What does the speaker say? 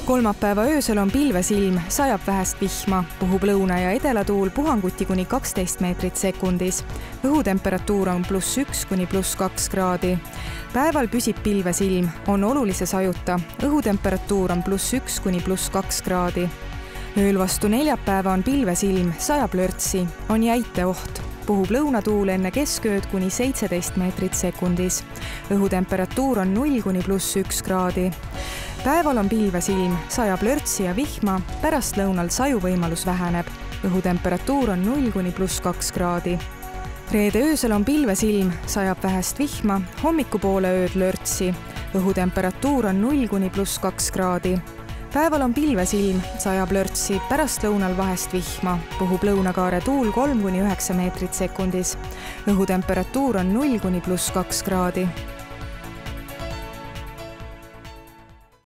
Kolmapäeva öösel on pilvesilm, sajab vähest vihma, puhub lõuna- ja edelatuul puhanguti kuni 12 meetrit sekundis. Õhutemperatuur on +1 kuni +2 kraadi. Päeval püsib pilvesilm, on olulise sajuta. Õhutemperatuur on +1 kuni +2 kraadi. Ööl vastu neljapäeva on pilvesilm, sajab lörtsi, on jäiteoht. Puhub lõunatuul enne keskööd kuni 17 meetrit sekundis. Õhutemperatuur on 0 kuni +1 kraadi. Päeval on pilvesilm, sajab lörtsi ja vihma, pärastlõunal sajuvõimalus väheneb. Õhutemperatuur on 0 kuni +2 kraadi. Reede öösel on pilvesilm, sajab vähest vihma, hommikupoole ööd lörtsi. Õhutemperatuur on 0 kuni +2 kraadi. Päeval on pilvesilm, sajab lörtsi, pärastlõunal vahest vihma, puhub lõunakaare tuul 3 kuni 9 meetrit sekundis. Õhutemperatuur on 0 kuni +2 kraadi.